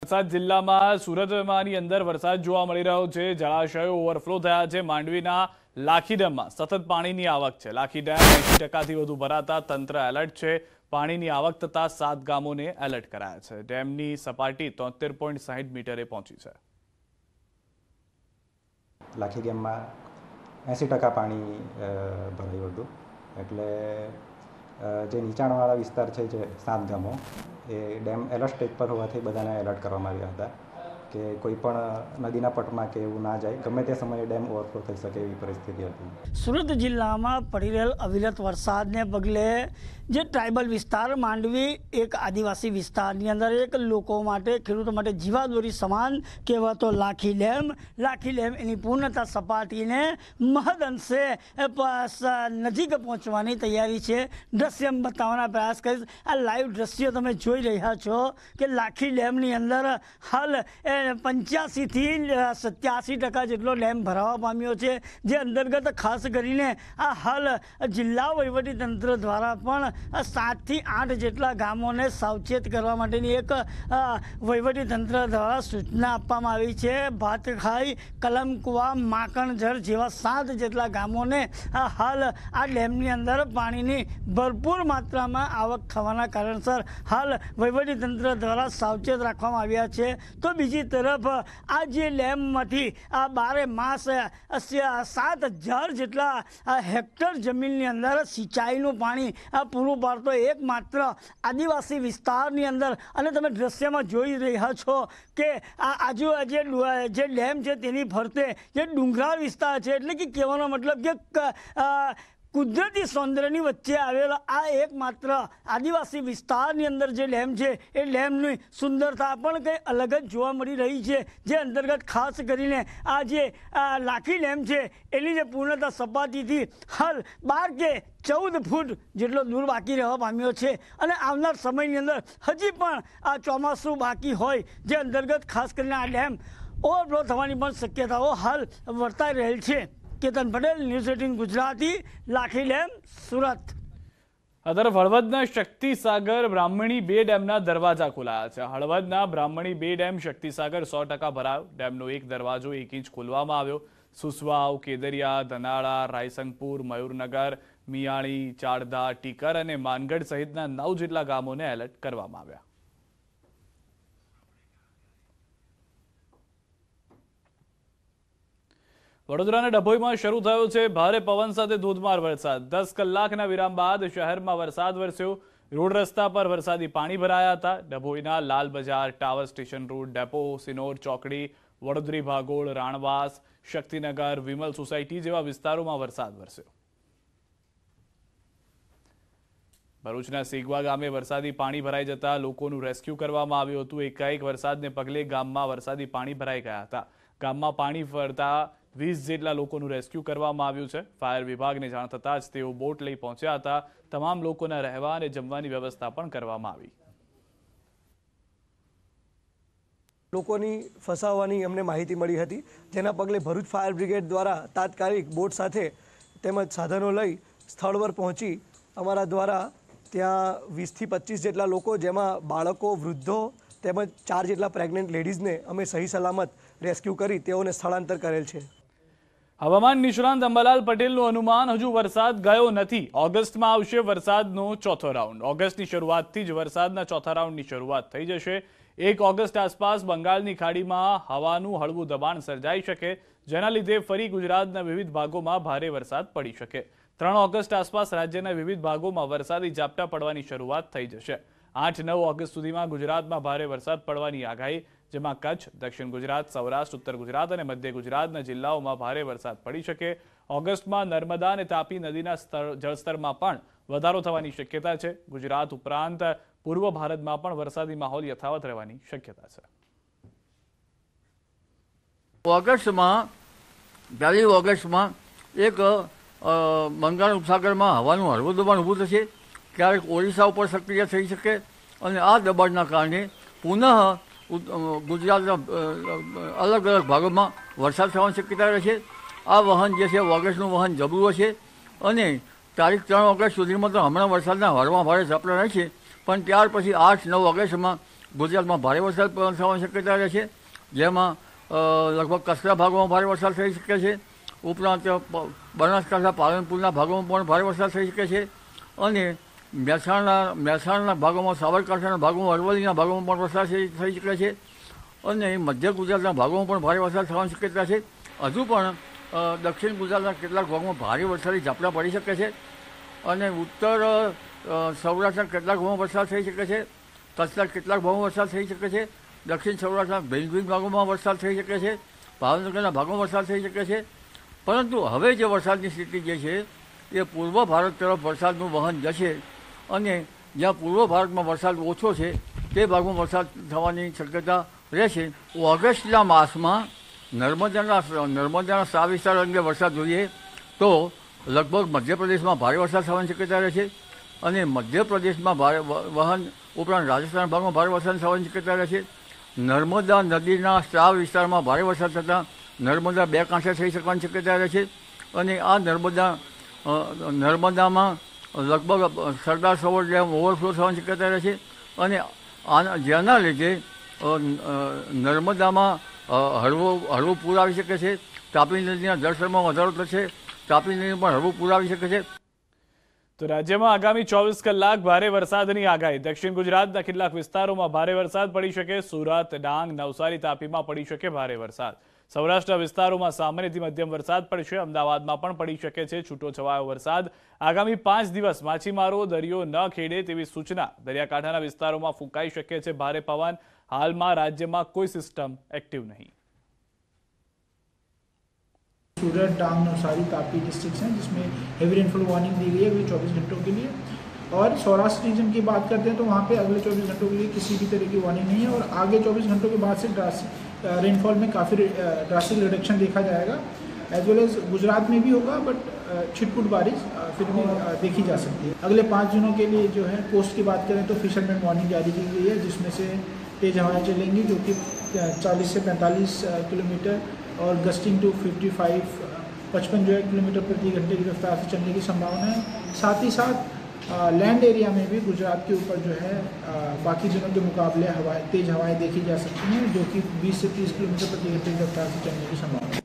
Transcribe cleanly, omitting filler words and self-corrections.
વલસાડ જિલ્લામાં સુરતમાંની અંદર વરસાદ જોવા મળી રહ્યો છે। જળાશયો ઓવરફ્લો થયા છે। માંડવીના લાખી ડેમમાં સતત પાણીની આવક છે। લાખી ડેમ 80%થી વધુ ભરાતા તંત્ર એલર્ટ છે। પાણીની આવક થતા 7 ગામોને એલર્ટ કરાયા છે। ડેમની સપાટી 73.60 મીટરે પહોંચી છે। લાખી ડેમમાં 80% પાણી ભરાયું હતું। એટલે જે નીચાણવાળા વિસ્તાર છે જે 7 ગામો એ ડેમ એલર્ટ સ્ટેજ પર હોવાથી બધાને એલર્ટ કરવામાં આવ્યા હતા કે કોઈ પણ નદીના પટમાં કે એવું ના જાય, ગમે તે સમયે ડેમ ઓવરફ્લો થઈ શકે એવી પરિસ્થિતિ હતી। સુરત જિલ્લામાં પડી રહેલ અવિરત વરસાદને પગલે જે ટ્રાઇબલ વિસ્તાર માંડવી એક આદિવાસી વિસ્તારની અંદર એક લોકો માટે ખેડૂતો માટે જીવાદોરી સમાન કહેવાતો લાખી ડેમ એની પૂર્ણતા સપાટીને મહદ અંશે નજીક પહોંચવાની તૈયારી છે। દ્રશ્ય બતાવવાના પ્રયાસ કરીશ। આ લાઈવ દ્રશ્યો તમે જોઈ રહ્યા છો કે લાખી ડેમની અંદર હાલ 85 થી 87% જેટલો ડેમ ભરાવા પામ્યો છે, જે અંતર્ગત ખાસ કરીને આ હાલ જિલ્લા વહીવટીતંત્ર દ્વારા પણ 7 થી 8 જેટલા ગામોને સાવચેત કરવા માટેની એક વહીવટીતંત્ર દ્વારા સૂચના આપવામાં આવી છે। ભાતખાઈ, કલમકુવા, માકણઝર જેવા 7 જેટલા ગામોને હાલ આ ડેમની અંદર પાણીની ભરપૂર માત્રામાં આવક થવાના કારણસર હાલ વહીવટીતંત્ર દ્વારા સાવચેત રાખવામાં આવ્યા છે। તો બીજી તરફ આ જે ડેમમાંથી આ 12 માસ 7000 જેટલા હેક્ટર જમીનની અંદર સિંચાઈનું પાણી પૂરું પાડતો એકમાત્ર આદિવાસી વિસ્તારની અંદર, અને તમે દ્રશ્યમાં જોઈ રહ્યા છો કે આ આજુ જે ડેમ છે તેની ફરતે જે ડુંગરાળ વિસ્તાર છે, એટલે કે કહેવાનો મતલબ કે કુદરતી સૌંદર્યની વચ્ચે આવેલા આ એકમાત્ર આદિવાસી વિસ્તારની અંદર જે ડેમ છે એ ડેમની સુંદરતા પણ કંઈ અલગ જ જોવા મળી રહી છે। જે અંતર્ગત ખાસ કરીને આ જે લાખી ડેમ છે એની જે પૂર્ણતા સપાટીથી હાલ 12 કે 14 ફૂટ જેટલો દૂર બાકી રહેવા પામ્યો છે, અને આવનાર સમયની અંદર હજી પણ આ ચોમાસું બાકી હોય, જે અંતર્ગત ખાસ કરીને આ ડેમ ઓવરફ્લો થવાની પણ શક્યતાઓ હાલ વર્તાઈ રહેલ છે। Ketan Patel, news 18 Gujarati, Lakhi dam, Surat. આ તરફ હળવદના શક્તિસાગર બ્રાહ્મણી 2 ડેમના દરવાજા ખોલાયા છે। હળવદના બ્રાહ્મણી 2 ડેમ શક્તિસાગર 100% ભરાયો। ડેમનો એક દરવાજો 1 ઇંચ ખોલવામાં આવ્યો। સુસવાવ, કેદરિયા, ધનાળા, રાયસંગપુર, મયુરનગર, મિયાણી, ચાડદા, ટીકર અને માનગઢ સહિતના 9 જેટલા ગામોને એલર્ટ કરવામાં આવ્યા। વડોદરાના ડભોઈમાં શરૂ થયો છે ભારે પવન સાથે ધોધમાર વરસાદ। 10 કલાકના વિરામ બાદ શહેરમાં વરસાદ વરસ્યો। રોડ રસ્તા પર વરસાદી પાણી ભરાયા હતા। ડભોઈના Lal Bazar, tower station road, depot, Sinor ચોકડી, વડોદરી ભાગોળ, રાણવાસ, શક્તિનગર, વિમલ સોસાયટી જેવા વિસ્તારોમાં વરસાદ વરસ્યો। ભરૂચના સેગવા ગામે વરસાદી પાણી ભરાઈ જતા લોકોનું રેસ્ક્યુ કરવામાં આવ્યું હતું। એકાએક વરસાદને પગલે ગામમાં વરસાદી પાણી ભરાઈ ગયા હતા। ગામમાં પાણી ફરતા 20 જેટલા લોકોનું રેસ્ક્યુ કરવામાં આવ્યું છે। ફાયર વિભાગને જાણ થતાં જ તેઓ બોટ લઈ પહોંચ્યા હતા। તમામ લોકોના રહેવા અને જમવાની વ્યવસ્થા પણ કરવામાં આવી। લોકોની ફસાવવાની અમને માહિતી મળી હતી, જેના પગલે ભરૂચ ફાયર બ્રિગેડ દ્વારા તાત્કાલિક બોટ સાથે તેમજ સાધનો લઈ સ્થળ પર પહોંચી અમારા દ્વારા ત્યાં 20 થી 25 જેટલા લોકો, જેમાં બાળકો, વૃદ્ધો તેમજ 4 જેટલા પ્રેગ્નન્ટ લેડીઝને અમે સહી સલામત રેસ્ક્યુ કરી તેઓને સ્થળાંતર કરેલ છે। હવામાન નિષ્ણાંત અંબાલાલ પટેલનું અનુમાન હજુ વરસાદ ગયો નથી। ઓગસ્ટમાં આવશે વરસાદનો ચોથો રાઉન્ડ। ઓગસ્ટની શરૂઆતથી જ વરસાદના ચોથા રાઉન્ડની શરૂઆત થઈ જશે। 1 ઓગસ્ટ આસપાસ બંગાળની ખાડીમાં હવાનું હળવું દબાણ સર્જાઈ શકે, જેના લીધે ફરી ગુજરાતના વિવિધ ભાગોમાં ભારે વરસાદ પડી શકે। 3 ઓગસ્ટ આસપાસ રાજ્યના વિવિધ ભાગોમાં વરસાદી ઝાપટા પડવાની શરૂઆત થઈ જશે। 8-9 ઓગસ્ટ સુધીમાં ગુજરાતમાં ભારે વરસાદ પડવાની આગાહી, જેમાં કચ્છ, દક્ષિણ ગુજરાત, સૌરાષ્ટ્ર, ઉત્તર ગુજરાત અને મધ્ય ગુજરાતના જિલ્લાઓમાં ભારે વરસાદ પડી શકે। ઓગસ્ટમાં નર્મદા અને તાપી નદીના જળસ્તરમાં પણ વધારો થવાની શક્યતા છે। ગુજરાત ઉપરાંત પૂર્વ ભારતમાં પણ વરસાદી માહોલ યથાવત રહેવાની શક્યતા છે। ઓગસ્ટમાં 1 ઓગસ્ટમાં એક બંગાળ ઉપસાગરમાં હવાનું હળવું દબાણ ઊભું થશે। ક્યારેક ઓડિશા ઉપર સક્રિય થઈ શકે, અને આ દબાણના કારણે પુનઃ ગુજરાતના અલગ અલગ ભાગોમાં વરસાદ થવાની શક્યતા રહેશે। આ વહન જે છે ઓગસ્ટનું વહન જબરું હશે, અને તારીખ 3 ઓગસ્ટ સુધીમાં તો હમણાં વરસાદના હળવા ભારે ઝાપટા રહેશે, પણ ત્યાર પછી 8-9 ઓગસ્ટમાં ગુજરાતમાં ભારે વરસાદ થવાની શક્યતા રહે છે, જેમાં લગભગ કચ્છના ભાગોમાં ભારે વરસાદ થઈ શકે છે. ઉપરાંત બનાસકાંઠા પાલનપુરના ભાગોમાં પણ ભારે વરસાદ થઈ શકે છે અને મહેસાણાના ભાગોમાં, સાબરકાંઠાના ભાગોમાં, અરવલ્લીના ભાગોમાં પણ વરસાદ થઈ શકે છે અને મધ્ય ગુજરાતના ભાગોમાં પણ ભારે વરસાદ થવાની શક્યતા છે. હજુ પણ દક્ષિણ ગુજરાતના કેટલાક ભાગોમાં ભારે વરસાદી ઝાપટા પડી શકે છે અને ઉત્તર સૌરાષ્ટ્રના કેટલાક ભાગોમાં વરસાદ થઈ શકે છે. કચ્છના કેટલાક ભાગોમાં વરસાદ થઈ શકે છે. દક્ષિણ સૌરાષ્ટ્રના ભિન્ન ભાગોમાં વરસાદ થઈ શકે છે. ભાવનગરના ભાગોમાં વરસાદ થઈ શકે છે. પરંતુ હવે જે વરસાદની સ્થિતિ જે છે એ પૂર્વ ભારત તરફ વરસાદનું વહન જશે અને જ્યાં પૂર્વ ભારતમાં વરસાદ ઓછો છે તે ભાગમાં વરસાદ થવાની શક્યતા રહેશે. ઓગસ્ટના માસમાં નર્મદાના 7 વિસ્તાર અંગે વરસાદ જોઈએ તો લગભગ મધ્યપ્રદેશમાં ભારે વરસાદ થવાની શક્યતા રહે છે અને મધ્યપ્રદેશમાં ભારે વહન ઉપરાંત રાજસ્થાન ભાગમાં ભારે વરસાદ થવાની શક્યતા રહે છે. નર્મદા નદીના સ્ત્રાવ વિસ્તારમાં ભારે વરસાદ થતાં નર્મદા 2 કાંઠે થઈ શકવાની શક્યતા રહે છે અને આ નર્મદામાં લગભગ સરદાર સરોવર ડેમ ઓવરફ્લો થવાની શક્યતા રહે છે અને જેના લીધે નર્મદામાં હળવું પૂર આવી શકે છે. તાપી નદીના જળસ્તરમાં વધારો થશે. તાપી નદી પણ હળવું પૂર આવી શકે છે. તો રાજ્યમાં આગામી 24 કલાક ભારે વરસાદની આગાહી. દક્ષિણ ગુજરાતના કેટલાક વિસ્તારોમાં ભારે વરસાદ પડી શકે. સુરત, ડાંગ, નવસારી, તાપીમાં પડી શકે ભારે વરસાદ. સૌરાષ્ટ્રના વિસ્તારોમાં સામાન્યથી મધ્યમ વરસાદ પડશે. અમદાવાદમાં પણ પડી શકે છે છૂટોછવાયો વરસાદ. આગામી 5 દિવસ માછીમારો દરિયો ન ખેડે તેવી સૂચના. દરિયાકાંઠાના વિસ્તારોમાં ફૂંકાઈ શકે છે ભારે પવન. હાલમાં રાજ્યમાં કોઈ સિસ્ટમ એક્ટિવ નહીં. सूरत, डांग, नवसारी, तापी डिस्ट्रिक्ट हैं जिसमें हेवी रेनफॉल वार्निंग दी गई है अगले 24 घंटों के लिए। और सौराष्ट्र रीजन की बात करते हैं तो वहाँ पे अगले 24 घंटों के लिए किसी भी तरह की वार्निंग नहीं है और आगे 24 घंटों के बाद से रेनफॉल में काफ़ी ड्रास्टिक रिडक्शन देखा जाएगा। एज वेल एज गुजरात में भी होगा बट छिटपुट बारिश फिर भी देखी जा सकती है। अगले 5 दिनों के लिए जो है कोस्ट की बात करें तो फिशरमैन वार्निंग जारी की गई है जिसमें से तेज़ हवाएँ चलेंगी जो कि 40 से 45 किलोमीटर और गस्टिंग टू 55 जो है किलोमीटर प्रति घंटे की रफ्तार से चलने की संभावना है। साथ ही साथ लैंड एरिया में भी गुजरात के ऊपर जो है बाकी दिनों के मुकाबले तेज़ हवाएं देखी जा सकती हैं जो कि 20 से 30 किलोमीटर प्रति घंटे की रफ्तार से चलने की संभावना है।